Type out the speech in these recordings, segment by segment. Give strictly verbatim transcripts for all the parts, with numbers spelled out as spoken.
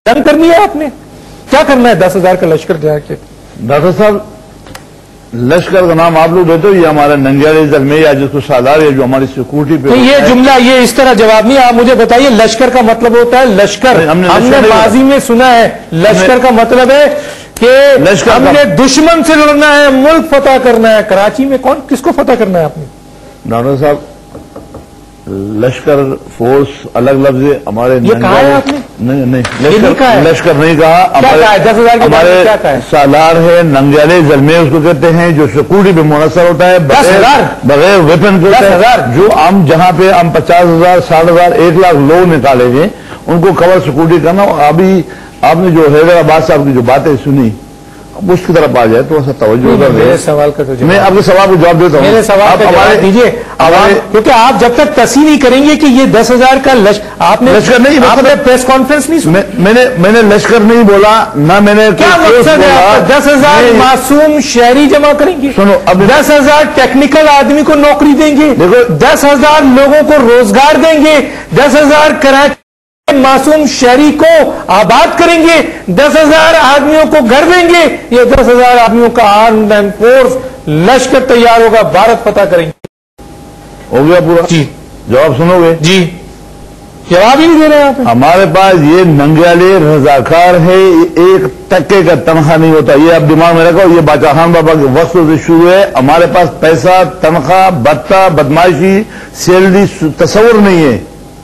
जंग करनी है आपने, क्या करना है दस हजार का लश्कर जाके? डॉक्टर साहब, लश्कर का नाम आप लोग देते हो, ये हमारा नंगियाले जलमे या जिसको सालार या जो हमारी सिक्योरिटी पे, तो ये जुमला, ये इस तरह जवाब नहीं। आप मुझे बताइए, लश्कर का मतलब होता है लश्कर। हमने, हमने माजी में सुना है लश्कर का मतलब है कि हमने दुश्मन से लड़ना है, मुल्क फतह करना है। कराची में कौन किसको फतह करना है आपने? डॉक्टर साहब, लश्कर फोर्स अलग लफ्ज है हमारे। ये कहा है आपने? नहीं नहीं, लश्कर लश्कर नहीं कहा। हमारे दस हजार हमारे सालार है, नंगियाले जलमे उसको कहते हैं, जो सिक्योरिटी पे मुनसर होता है, दस हजार बगैर वेपन के होता है। जो हम जहां पे हम पचास हजार साठ हजार एक लाख लोग निकालेंगे, उनको कवर सिक्योरिटी करना। अभी आपने जो हैदराबाद साहब की जो बातें सुनी, उसकी तरफ आ जाए तो तवज्जो कर मेरे सवाल का तो मैं आपके सवाल को जवाब देता हूँ। मेरे सवाल का जवाब दीजिए, क्योंकि आप जब तक तस्लीम नहीं करेंगे कि ये दस हजार का लश्कर, आपने लश्कर नहीं, आपने प्रेस कॉन्फ्रेंस नहीं सुनी? मैंने मैंने लश्कर नहीं बोला ना, मैंने क्या मकसद है आपका? दस हजार मासूम शहरी जमा करेंगे, सुनो, अब दस हजार टेक्निकल आदमी को नौकरी देंगे, देखो दस हजार लोगों को रोजगार देंगे, दस हजार कराची मासूम शहरी को आबाद करेंगे, दस हजार आदमियों को घर देंगे। ये दस हजार आदमियों का आर्म्ड एंड फोर्स लश्कर तैयार होगा, भारत फतह करेंगे। हो गया पूरा? जी। जवाब सुनोगे? जी। जवाब ही नहीं दे रहे आप। हमारे पास ये नंगियाले रजाकार है, एक टक्के का तनख्वाह नहीं होता। ये आप दिमाग में रखो, ये बादशाह खान बाबा के वक्त से शुरू है। हमारे पास पैसा, तनख्वाह, भत्ता, बदमाशी, सैलरी तस्वुर नहीं है।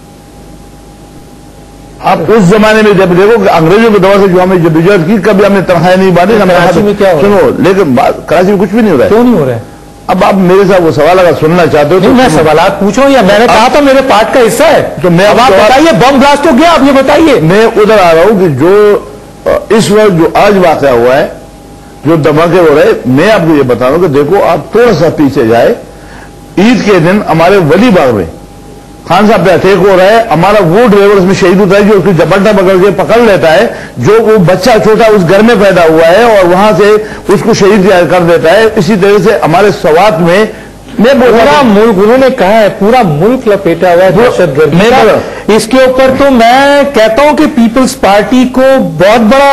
आप उस जमाने में जब देखो कि अंग्रेजों के दौर से जो हमें जब इजाजत की, कभी हमने तनख्वाहें नहीं बांधी। कराची में क्या हो रहा है? सुनो, लेकिन कराची में कुछ भी नहीं हो रहा है। क्यों नहीं हो रहा है? अब आप मेरे साथ वो सवाल अगर सुनना चाहते हो तो मैं सवालात पूछ रहा हूँ, या मैंने कहा था मेरे पार्ट का हिस्सा है, तो मैं अब आप बताइए, बम ब्लास्ट हो गया, आप ये बताइए। मैं उधर आ रहा हूँ कि जो इस वक्त जो आज वाक़या हुआ है, जो धमाके हो रहे, मैं आपको ये बता रहा हूँ कि देखो, आप थोड़ा सा पीछे जाए, ईद के दिन हमारे वली बाग में खान साहब पे अटैक हो रहा है। हमारा वो ड्राइवर उसमें शहीद होता है जो उसकी झपट्टा पकड़ के पकड़ लेता है, जो वो बच्चा छोटा उस घर में पैदा हुआ है और वहां से उसको शहीद कर देता है। इसी तरह से हमारे सवात में मैं पूरा मुल्क, उन्होंने कहा है पूरा मुल्क लपेटा हुआ है दहशतगर्दी का। इसके ऊपर तो मैं कहता हूं कि पीपल्स पार्टी को बहुत बड़ा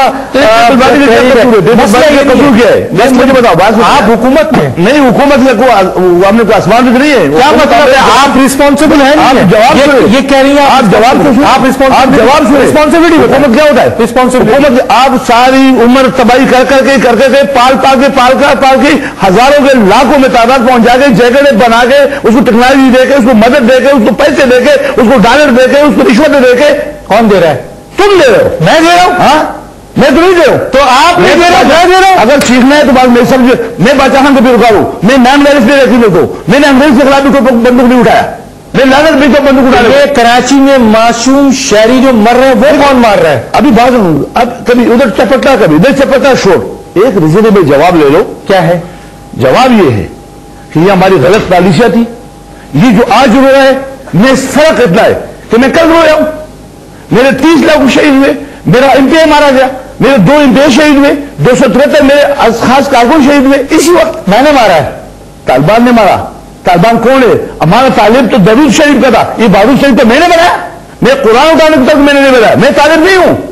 मुझे बताओ, आप हुकूमत में नहीं, हुकूमत में हमने कोई आसमान भी नहीं है। क्या मतलब है? आप रिस्पॉन्सिबल हैं? आप जवाब ये कह रही हैं आप जवाब आप जवाब रिस्पॉन्सिबिलिटी। हुकूमत क्या होता है? रिस्पॉन्सिबिलिटी। हुकूमत आप सारी उम्र तबाही कर करके कर करके पाल पाल के पाल कर पाल के हजारों के लाखों में तादाद पहुंचा के जैकेट बना के उसको टेक्नोलॉजी देके उसको मदद देके उसको पैसे देके उसको डॉलर देके उसको रिश्वत देके। कौन दे रहा है? तुम दे रहे हो। मैं दे रहा हूं? हाँ, मैं तो नहीं दे रहा हूं। तो आप नहीं दे रहे हो, मैं दे रहा हूं। अगर सीखना है तो बात मैं समझ, मैं बादशाह खान को भी रुकाऊं, मैं नाम लाइफ नहीं रखी मेरे को, मैंने अंग्रेज के खिलाफ भी कोई बंदूक नहीं उठाया, मैं लागत भी तो बंदूक उठा रहे। कराची में मासूम शहरी जो मर रहे हैं वो कौन मार रहा है? अभी बात अब कभी उधर चपटा कभी इधर चपटा शोर। एक रिजनेबल जवाब ले लो। क्या है जवाब? ये है कि ये हमारी गलत पॉलिसियां थी। ये जो आज रो रहा है, मैं फर्क इतना है कि मैं कल रोया हूं। मेरे तीस लाख शहीद हुए, मेरा एमपीए मारा गया, मेरे दो एमपीए शहीद हुए, दो सौ तिहत्तर मेरे खास कारकुन शहीद हुए। इसी वक्त मैंने मारा है, तालिबान ने मारा। तालिबान कौन है? हमारा तालिब तो दरूद शरीफ का था, ये बारूद शरीफ तो मैंने बनाया। मैं कुरान उठाने तक मैंने नहीं बनाया, मैं तालिब नहीं हूं।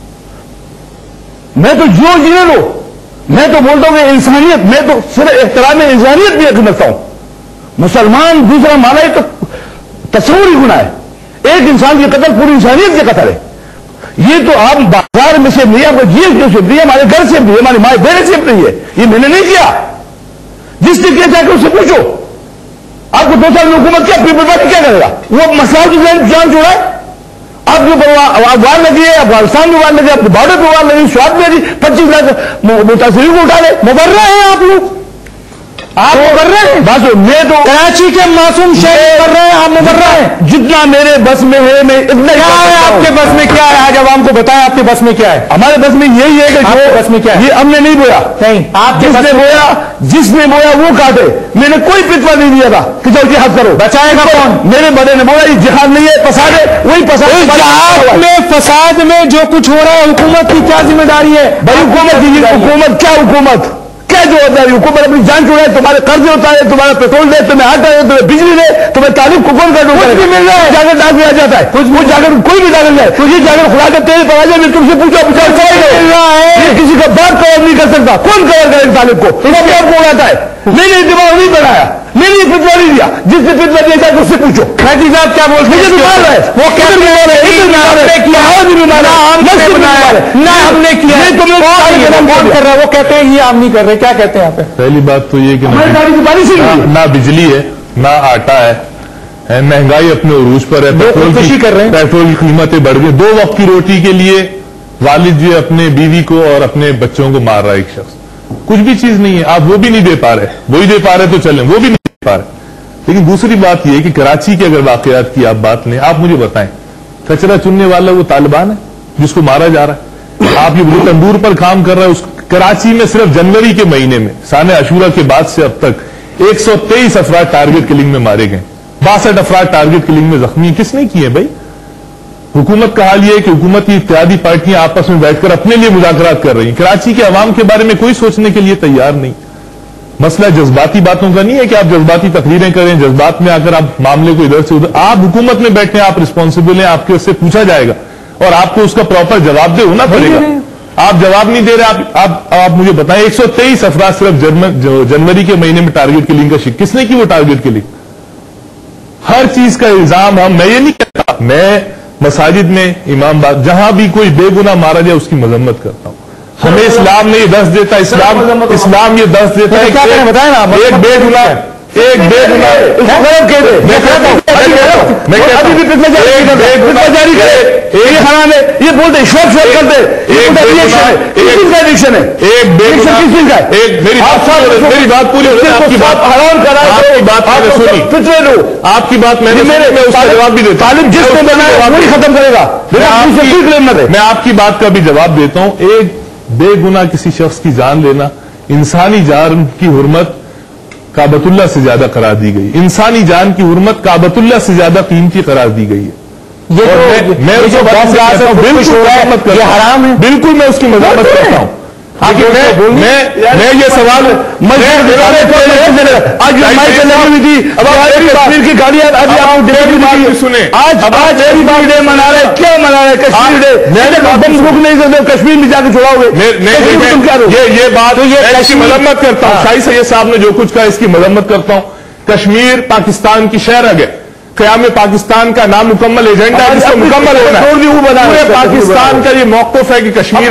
मैं तो जो जीने लो, मैं तो बोलता हूं इंसानियत, मैं तो सिर्फ एहतराम इंसानियत भी समझता हूं। मुसलमान दूसरा माना है तो तस्वीर ही गुना है। एक इंसान की कत्ल पूरी इंसानियत के कत्ल है। ये तो आप बाजार में से नहीं, आपको जीएसटी से भी, हमारे घर से भी, हमारी माए बेटे से भी नहीं है। ये मैंने नहीं किया। जिसने किया जाके उससे पूछो। आपको दो साल में हुकूमत क्या पीपल पार्टी क्या करेगा? वो मसला की जान छोड़ा है। आपके ऊपर वार लगी है, अफगानिस्तान में वार लगी, आपके बॉर्डर पर वार लगी, स्वाद में लगी, पच्चीस लाख मुतासरी को उठा ले। मुबर्रा है आप लोग, आप मुबर्रा हैं। बस मैं तो कराची के मासूम शहरी कर रहे हैं, आप मुबर्रा हैं। जितना मेरे बस में है मैं इतना। क्या है आपके बस में? क्या है? आज आवाम को बताएं आपके बस में क्या है। हमारे बस में यही है कि आपके बस में क्या है? ये हमने नहीं बोया। नहीं, आप जिसने बोया जिसने बोया वो काटे। मैंने कोई फितवा नहीं दिया था कि चल जिहाद करो। बचाएगा कौन? मेरे बड़े ने बोला ये जिहाद नहीं है, फसाद है। वही फसाद में, फसाद में जो कुछ हो रहा है हुकूमत की क्या जिम्मेदारी है? भाई हुकूमत की हुकूमत क्या हुकूमत کیا جوابداری؟ حکومت اپنی جان چھوڑے، تمہارے قرض ہوتا ہے، تمہارا پیٹرول دے، تمہیں آٹا دے، تمہیں بجلی دے، تمہیں تعلیم کو کون کر مل رہا ہے؟ جاگر ڈاک میں آ جاتا ہے، وہ جاگر کوئی بھی جاگر جائے، تجھے جاگر خدا کے تیرے پر آ جائے، تم سے پوچھو مل رہا ہے، کسی کا باپ کور نہیں کر سکتا، کون کور کرے طالب کو؟ آپ کو اڑاتا ہے، میں نے دماغ نہیں بنایا، میں نے فتوا نہیں دیا، جس نے فتوا دیا تھا اس سے پوچھو۔ مہدی صاحب کیا بولتے ہیں؟ مجھے بیمار ہے، وہ کیا بیمار ہے؟ ہم نے کیا ہے، کون کر رہا ہے؟ وہ کہتے ہیں یہ ہم نہیں کر رہے، کیا کہتے ہیں آپ؟ پہلی بات تو یہ کہ نہ بجلی ہے نہ آٹا ہے، مہنگائی اپنے عروج پر ہے، پیٹرول کی قیمتیں بڑھ گئی، دو وقت کی روٹی کے لیے والد جو اپنے بیوی کو اور اپنے بچوں کو مار رہا ہے ایک شخص، کچھ بھی چیز نہیں ہے، آپ وہ بھی نہیں دے پا رہے، وہی دے پا رہے تو چلیں، وہ بھی نہیں دے پا رہے۔ لیکن دوسری بات یہ کہ کراچی کے اگر واقعات کی آپ بات لیں، آپ مجھے بتائیں کچرا چننے والا وہ طالبان ہے جس کو مارا جا رہا ہے، آپ یہ تندور پر کام کر رہا ہے، اس کراچی میں صرف جنوری کے مہینے میں سانحہ عاشورہ کے بعد سے اب تک ایک سو تیئیس افراد ٹارگٹ کلنگ میں مارے گئے، باسٹھ افراد ٹارگٹ کلنگ میں زخمی، کس نے کیے بھائی؟ حکومت کا حال یہ ہے کہ حکومت کی اتحادی پارٹیاں آپس میں بیٹھ کر اپنے لیے مذاکرات کر رہی ہیں، کراچی کے عوام کے بارے میں کوئی سوچنے کے لیے تیار نہیں۔ مسئلہ جذباتی باتوں کا نہیں ہے کہ آپ جذباتی تقریریں کریں، جذبات میں آ کر آپ معاملے کو ادھر سے ادھر، آپ حکومت میں بیٹھے ہیں، آپ رسپانسبل ہیں، آپ کے اس سے پوچھا جائے گا اور آپ کو اس کا پراپر جواب دہ ہونا پڑے گا۔ آپ جواب نہیں دے رہے، آپ آپ مجھے بتائیں ایک سو تیئیس افراد صرف جنوری کے مہینے میں ٹارگٹ کلنگ کا شکار، کس نے کی وہ ٹارگٹ کلنگ؟ ہر چیز کا الزام ہم، میں یہ نہیں کہتا، میں مساجد میں امام بات جہاں بھی کوئی بے گناہ مارا جائے اس کی مذمت کرتا ہوں، ہمیں اسلام نے یہ دس دیتا، اسلام اسلام یہ دس دیتا ہے ایک بے گناہ ایک بے گناہ یہ بولتے میری بات پوری آپ کی بات میں جواب بھی دیتا ہوں، جس نے بنایا وہی ختم کرے گا، میں آپ کی بات کا بھی جواب دیتا ہوں۔ ایک بے گناہ کسی شخص کی جان لینا، انسانی جان کی حرمت کعبۃ اللہ سے زیادہ قرار دی گئی، انسانی جان کی حرمت کعبۃ اللہ سے زیادہ قیمتی قرار دی گئی ہے، میں اس کو حرام ہے، بالکل میں اس کی مذمت کرتا ہوں۔ میں یہ سوال کشمیر میں جا کے چھوڑاؤ گے، یہ بات مذمت کرتا ہوں، شاہی سید صاحب نے جو کچھ کہا اس کی مذمت کرتا ہوں۔ کشمیر پاکستان کی شہر ہے، قیام پاکستان کا نامکمل ایجنڈا ہے جس کو مکمل ہونا ہے، پورے پاکستان کا یہ موقف ہے کہ کشمیر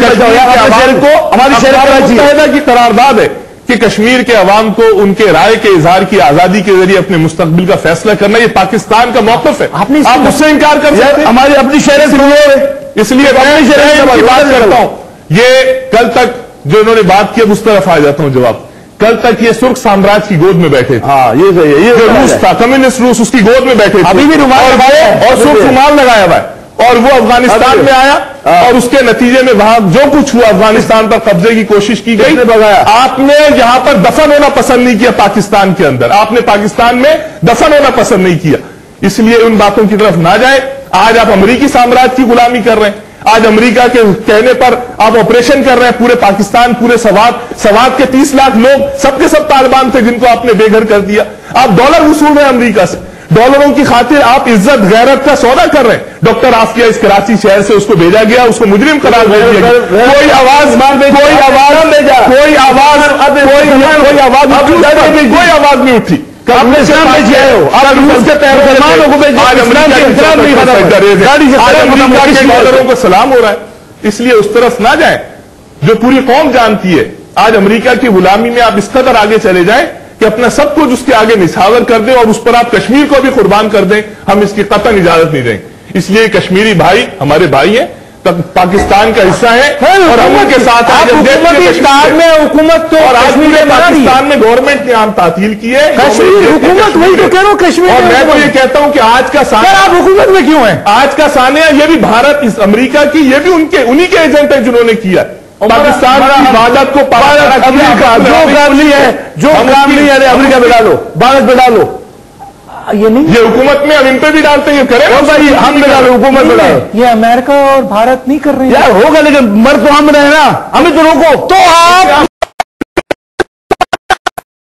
متحدہ کی قرارداد ہے کہ کشمیر کے عوام کو ان کے رائے کے اظہار کی آزادی کے ذریعے اپنے مستقبل کا فیصلہ کرنا، یہ پاکستان کا موقف ہے، آپ اس سے انکار کر سکتے ہیں؟ ہماری اپنی شہر سے، اس لیے میں بات کرتا ہوں، یہ کل تک جو انہوں نے بات کیا اس طرف آ جاتا ہوں جواب، کل تک یہ سرخ سامراج کی گود میں بیٹھے تھے، ہاں یہ صحیح ہے، یہ روس تھا، کمیونسٹ روس اس کی گود میں بیٹھے تھے، ابھی بھی رومال لگایا اور سرخ رومال لگایا ہوا ہے، اور وہ افغانستان میں آیا اور اس کے نتیجے میں وہاں جو کچھ ہوا، افغانستان پر قبضے کی کوشش کی گئی، آپ نے یہاں پر دفن ہونا پسند نہیں کیا، پاکستان کے اندر آپ نے پاکستان میں دفن ہونا پسند نہیں کیا، اس لیے ان باتوں کی طرف نہ جائیں۔ آج آپ امریکی سامراج کی غلامی کر رہے ہیں، آج امریکہ کے کہنے پر آپ آپریشن کر رہے ہیں، پورے پاکستان، پورے سوات سوات کے تیس لاکھ لوگ سب کے سب طالبان تھے جن کو آپ نے بے گھر کر دیا، آپ ڈالر وصول رہے ہیں امریکہ سے، ڈالروں کی خاطر آپ عزت غیرت کا سودا کر رہے ہیں۔ ڈاکٹر آفیہ اس کراچی شہر سے اس کو بھیجا گیا، اس کو مجرم قرار دے دیا گیا، کوئی آواز کوئی آواز کوئی آواز کوئی آواز کوئی آواز نہیں اٹھی، کو سلام ہو رہا ہے، اس لیے اس طرف نہ جائیں جو پوری قوم جانتی ہے۔ آج امریکہ کی غلامی میں آپ اس قدر آگے چلے جائیں کہ اپنا سب کچھ اس کے آگے نچھاور کر دیں اور اس پر آپ کشمیر کو بھی قربان کر دیں، ہم اس کی قطعاً اجازت نہیں دیں گے۔ اس لیے کشمیری بھائی ہمارے بھائی ہیں، پاکستان کا حصہ ہے اور ہم ان کے ساتھ میں حکومت تو اور آج پورے پاکستان میں گورنمنٹ نے عام تعطیل کی ہے، حکومت وہی تو کہہ رہا ہوں کشمیر، اور میں تو یہ کہتا ہوں کہ آج کا سانحہ آپ حکومت میں کیوں ہیں؟ آج کا سانحہ یہ بھی بھارت اس امریکہ کی، یہ بھی ان کے انہی کے ایجنٹ ہیں جنہوں نے کیا پاکستان کی وعدت کو امریکہ جو کام نہیں ہے جو کام نہیں ہے امریکہ پہ ڈالو، بھارت پہ ڈالو، یہ نہیں یہ حکومت میں اب ان پہ بھی ڈالتے ہیں، کریں بھائی ہم بھی ڈالو، حکومت میں ڈالو، یہ امریکہ اور بھارت نہیں کر رہے ہیں، یار ہوگا لیکن مر تو ہم رہے نا، ہمیں تو روکو تو آپ